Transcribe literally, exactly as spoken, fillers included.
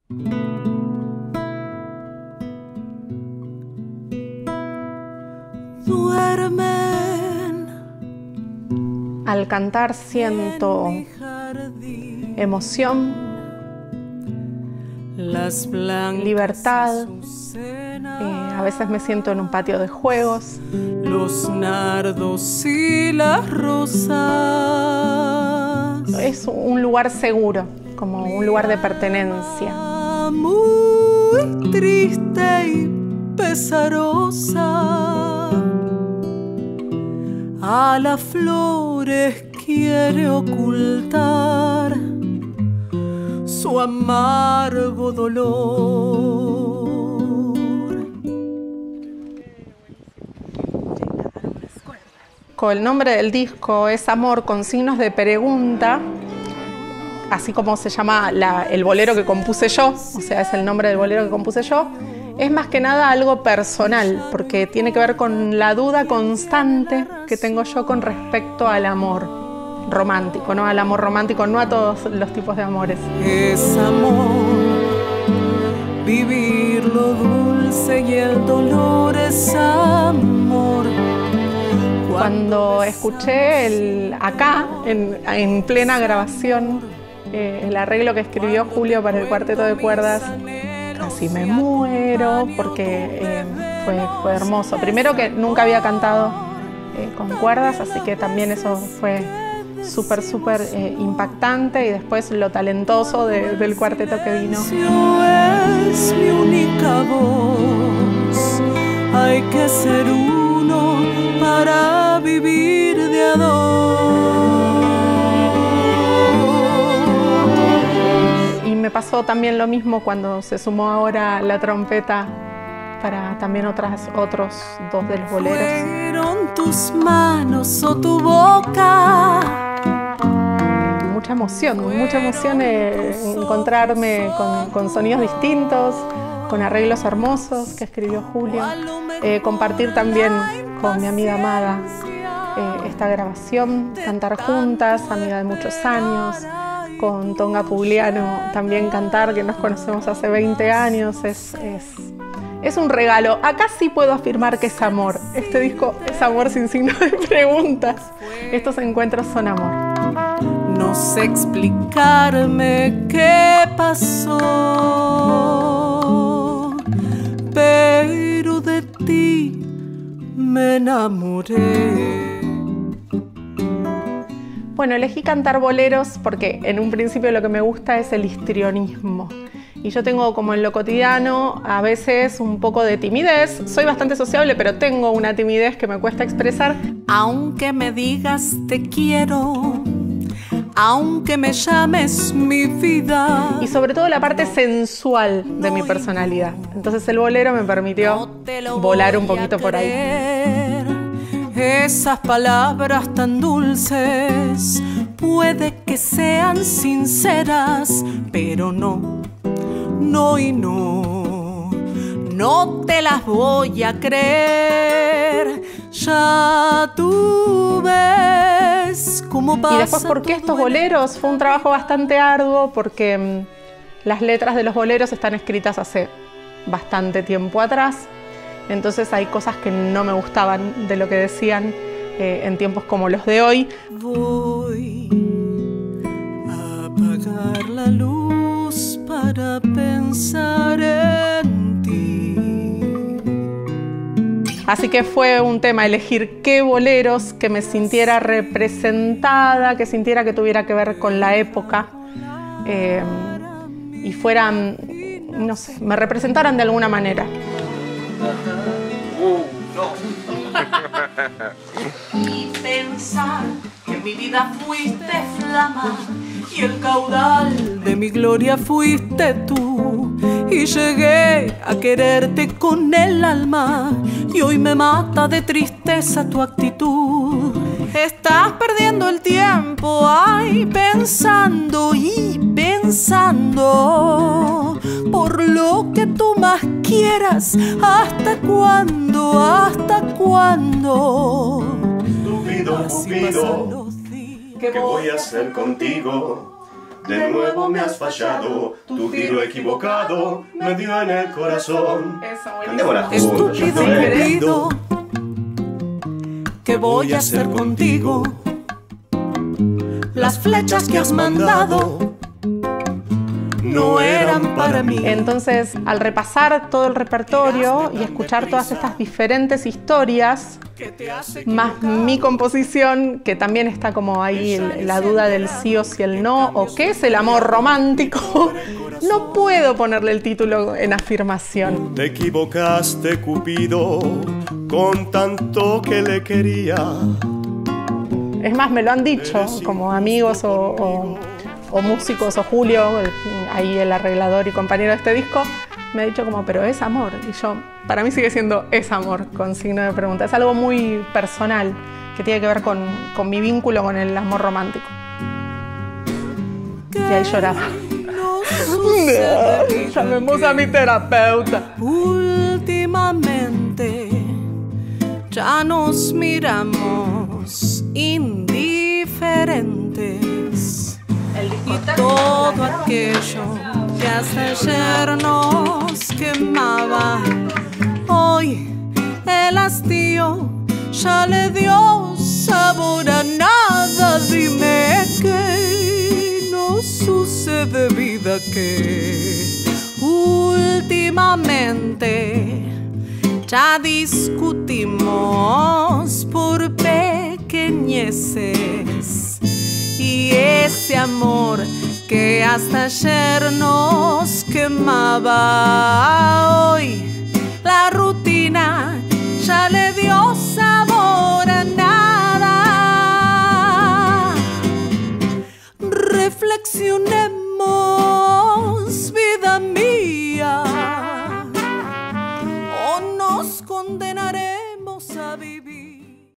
Duermen. Al cantar siento emoción, Las libertad, eh, a veces me siento en un patio de juegos. Los nardos y las rosas. Es un lugar seguro, como un lugar de pertenencia. Muy triste y pesarosa, a las flores quiere ocultar su amargo dolor. El nombre del disco es Amor con signos de pregunta, así como se llama la, el bolero que compuse yo, o sea, es el nombre del bolero que compuse yo. Es más que nada algo personal, porque tiene que ver con la duda constante que tengo yo con respecto al amor romántico, ¿no? Al amor romántico, no a todos los tipos de amores. Es amor, vivir lo dulce y el dolor es amor. Cuando escuché el, acá, en, en plena grabación, eh, el arreglo que escribió Julio para el cuarteto de cuerdas, casi me muero porque eh, fue, fue hermoso. Primero que nunca había cantado eh, con cuerdas, así que también eso fue súper, súper eh, impactante, y después lo talentoso de, del cuarteto que vino. Es mi única voz, hay que ser uno para vivir de a dos. Y me pasó también lo mismo cuando se sumó ahora la trompeta para también otras, otros dos de los boleros. ¿Fueron tus manos o tu boca? Mucha emoción, mucha emoción eh, encontrarme con, con sonidos distintos, con arreglos hermosos que escribió Julio. Eh, compartir también con mi amiga Amada eh, esta grabación, cantar juntas, amiga de muchos años. Con Tonga Pugliano también cantar, que nos conocemos hace veinte años, es, es, es un regalo. Acá sí puedo afirmar que es amor. Este disco es amor sin signo de preguntas. Estos encuentros son amor. No sé explicarme qué pasó, pero de ti me enamoré. Bueno, elegí cantar boleros porque en un principio lo que me gusta es el histrionismo. Y yo tengo, como en lo cotidiano, a veces un poco de timidez. Soy bastante sociable, pero tengo una timidez que me cuesta expresar. Aunque me digas te quiero, aunque me llames mi vida. Y sobre todo la parte sensual de mi personalidad. Entonces el bolero me permitió volar un poquito por ahí. Esas palabras tan dulces puede que sean sinceras, pero no, no y no, no te las voy a creer. Ya tú ves cómo pasa. Y después, ¿por qué estos boleros? Fue un trabajo bastante arduo porque mmm, las letras de los boleros están escritas hace bastante tiempo atrás. Entonces hay cosas que no me gustaban de lo que decían eh, en tiempos como los de hoy. Voy a apagar la luz para pensar en ti. Así que fue un tema elegir qué boleros que me sintiera representada, que sintiera que tuviera que ver con la época eh, y fueran, no sé, me representaran de alguna manera. Uh, no. Y pensar que en mi vida fuiste flama y el caudal de mi gloria fuiste tú, y llegué a quererte con el alma y hoy me mata de tristeza tu actitud. Estás perdiendo el tiempo, ay, pensando y pensando por lo que tú más quieras. ¿Hasta cuándo? ¿Hasta cuándo? Cupido, Cupido, ¿qué voy a hacer contigo? de nuevo me has fallado. Tu tiro equivocado me dio en el corazón. Cantémosla juntos, Estúpido ya fue. querido, ¿qué voy a hacer contigo? Las flechas que has mandado no eran para mí. Entonces, al repasar todo el repertorio y escuchar todas estas diferentes historias, más mi composición, que también está como ahí el- la duda del sí o si el no, o qué es el amor romántico, no puedo ponerle el título en afirmación. Te equivocaste, Cupido, con tanto que le quería. Es más, me lo han dicho como amigos o, o- o músicos, o Julio, el- ahí el arreglador y compañero de este disco, me ha dicho como, pero es amor. Y yo, para mí sigue siendo es amor, con signo de pregunta. Es algo muy personal, que tiene que ver con, con mi vínculo con el amor romántico. Y ahí lloraba. No sucede Llamemos a mi terapeuta. Últimamente ya nos miramos indiferentes. Y todo aquello que hasta ayer nos quemaba, hoy el hastío ya le dio sabor a nada. Dime qué nos sucede, vida, que últimamente ya discutimos por pequeñeces. Y ese amor que hasta ayer nos quemaba, hoy la rutina ya le dio sabor a nada. Reflexionemos, vida mía, o nos condenaremos a vivir